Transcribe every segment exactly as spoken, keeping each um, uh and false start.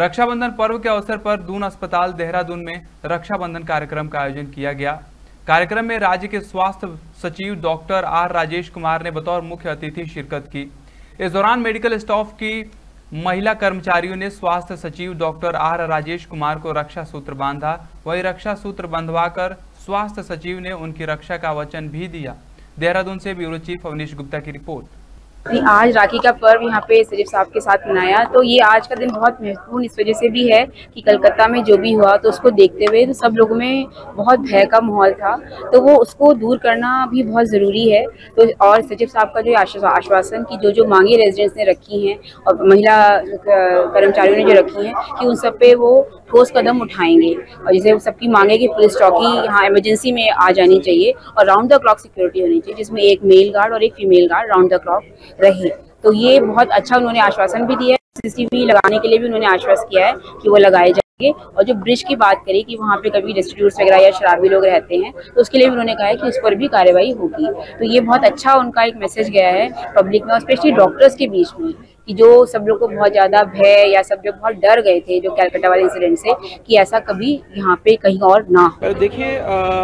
रक्षाबंधन पर्व के अवसर पर दून अस्पताल देहरादून में रक्षाबंधन कार्यक्रम का आयोजन किया गया। कार्यक्रम में राज्य के स्वास्थ्य सचिव डॉक्टर आर राजेश कुमार ने बतौर मुख्य अतिथि शिरकत की। इस दौरान मेडिकल स्टाफ की महिला कर्मचारियों ने स्वास्थ्य सचिव डॉक्टर आर राजेश कुमार को रक्षा सूत्र बांधा। वही रक्षा सूत्र बंधवाकर स्वास्थ्य सचिव ने उनकी रक्षा का वचन भी दिया। देहरादून से ब्यूरो चीफ अवनीश गुप्ता की रिपोर्ट। आज राखी का पर्व यहाँ पे सचिव साहब के साथ मनाया, तो ये आज का दिन बहुत महत्वपूर्ण इस वजह से भी है कि कलकत्ता में जो भी हुआ तो उसको देखते हुए तो सब लोगों में बहुत भय का माहौल था, तो वो उसको दूर करना भी बहुत ज़रूरी है। तो और सचिव साहब का जो आश्वासन की जो जो मांगे रेजिडेंट्स ने रखी हैं और महिला कर्मचारियों ने जो रखी हैं कि उन सब पे वो ठोस कदम उठाएंगे, और जैसे सबकी मांगे कि पुलिस चौकी यहाँ इमरजेंसी में आ जानी चाहिए और राउंड द क्लॉक सिक्योरिटी होनी चाहिए, जिसमें एक मेल गार्ड और एक female guard round the clock रहे। तो ये बहुत अच्छा उन्होंने आश्वासन भी दिया है। सीसीटीवी लगाने के लिए भी उन्होंने आश्वासन किया है कि वो लगाए जाएंगे। और जो ब्रिज की बात करी कि वहाँ पे कभी डिस्ट्रीब्यूटर्स वगैरह या शराबी लोग रहते हैं, तो उसके लिए भी उन्होंने कहा है कि उस पर भी कार्रवाई होगी। तो ये बहुत अच्छा उनका एक मैसेज गया है पब्लिक में, और स्पेशली डॉक्टर्स के बीच में, कि जो सब लोग को बहुत ज़्यादा भय या सब लोग बहुत डर गए थे जो कैलकाटा वाले इंसिडेंट से, कि ऐसा कभी यहाँ पे कहीं और ना हो। देखिए,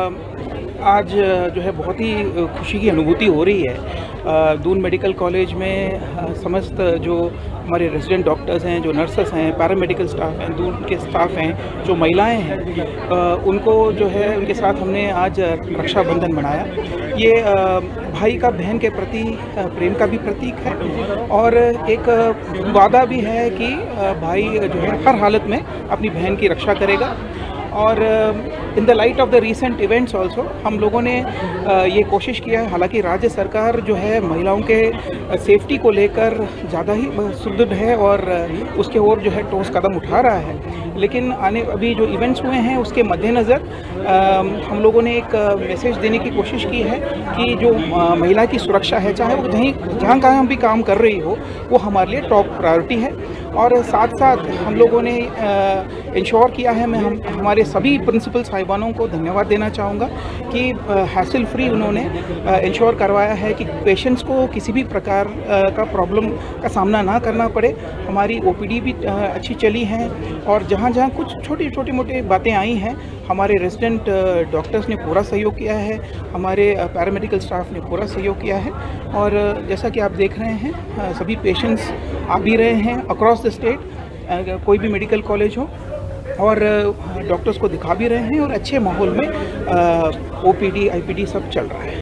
आज जो है बहुत ही खुशी की अनुभूति हो रही है। दून मेडिकल कॉलेज में समस्त जो हमारे रेजिडेंट डॉक्टर्स हैं, जो नर्सेस हैं, पैरामेडिकल स्टाफ हैं, दून के स्टाफ हैं, जो महिलाएं हैं, उनको जो है उनके साथ हमने आज रक्षाबंधन मनाया। ये भाई का बहन के प्रति प्रेम का भी प्रतीक है और एक वादा भी है कि भाई जो है हर हालत में अपनी बहन की रक्षा करेगा। और in the light of the recent events also हम लोगों ने ये कोशिश किया है, हालांकि राज्य सरकार जो है महिलाओं के सेफ्टी को लेकर ज़्यादा ही सुदृढ़ है और उसके ओर जो है ठोस कदम उठा रहा है, लेकिन आने अभी जो इवेंट्स हुए हैं उसके मद्देनज़र हम लोगों ने एक मैसेज देने की कोशिश की है कि जो महिला की सुरक्षा है, चाहे वो जहीं जहाँ कहाँ भी काम कर रही हो, वो हमारे लिए टॉप प्रायोरिटी है। और साथ साथ हम लोगों ने इंश्योर किया है, मैं हम हमारे सभी प्रिंसिपल साहिबानों को धन्यवाद देना चाहूँगा कि हैसल फ्री उन्होंने इंश्योर करवाया है कि पेशेंट्स को किसी भी प्रकार का प्रॉब्लम का सामना ना करना पड़े। हमारी ओपीडी भी अच्छी चली है और जहाँ जहाँ कुछ छोटी छोटी मोटी बातें आई हैं, हमारे रेजिडेंट डॉक्टर्स ने पूरा सहयोग किया है, हमारे पैरामेडिकल स्टाफ ने पूरा सहयोग किया है। और जैसा कि आप देख रहे हैं, सभी पेशेंट्स आ भी रहे हैं अक्रॉस द स्टेट, कोई भी मेडिकल कॉलेज हो, और डॉक्टर्स को दिखा भी रहे हैं और अच्छे माहौल में ओपीडी आईपीडी सब चल रहा है।